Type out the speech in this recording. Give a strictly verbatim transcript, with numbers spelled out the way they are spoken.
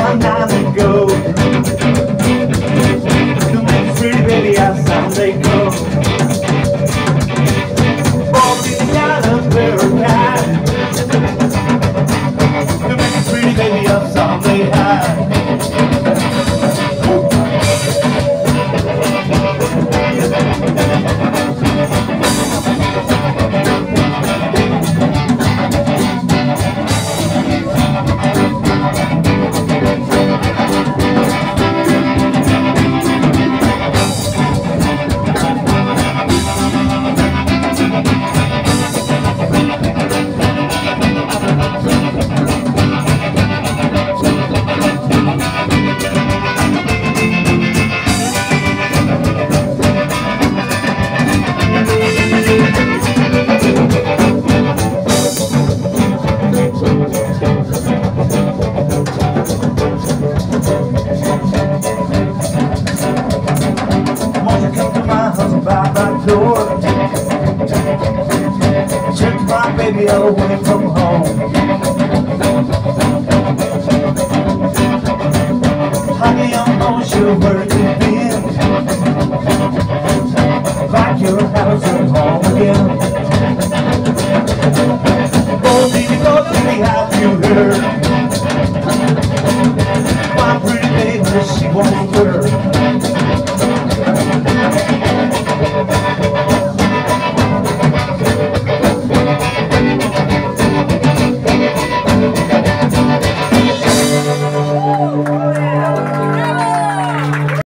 long time ago. To make it pretty baby outside they go. Born in the island paradise. To make it pretty baby outside they hide. Door. Took my baby away from home. Honey, I'm not sure where you've been. Like your house at home again.